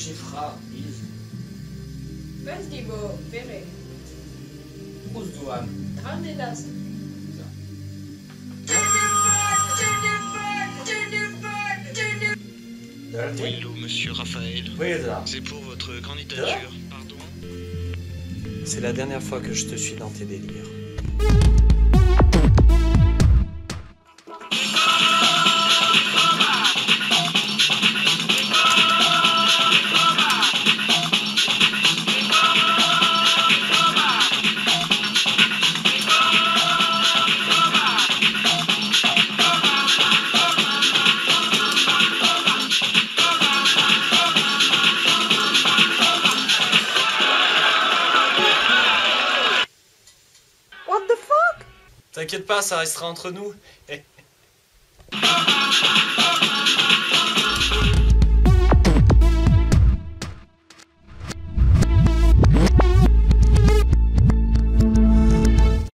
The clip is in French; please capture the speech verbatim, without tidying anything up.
Chifra, isso. Festival, Ferre. Os dois. Grande das. Hello, monsieur Raphaël. Oui, là. C'est pour votre candidature. Pardon? C'est la dernière fois que je te suis dans tes délires. T'inquiète pas, ça restera entre nous. Eh,